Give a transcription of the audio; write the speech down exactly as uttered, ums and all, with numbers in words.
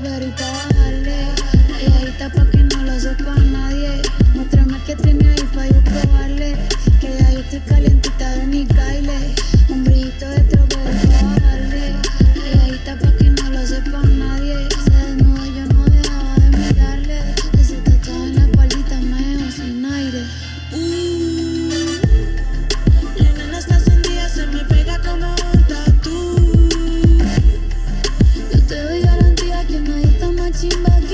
droguero y pa' bajarle. Calladita pa' que no lo sepa nadie. Muéstrame que tiene ahí pa' yo probarle. Que ya yo estoy calientita de mi caile. Un brillito de droguero y pa' bajarle. Calladita pa' que no lo sepa nadie. Se desnudo yo no dejaba de mirarle. Ese tatuaje en la espaldita me dejó sin aire. Uh, la nena está encendida, se me pega como un tatú. Yo te doy garantía que nadie está más chimba que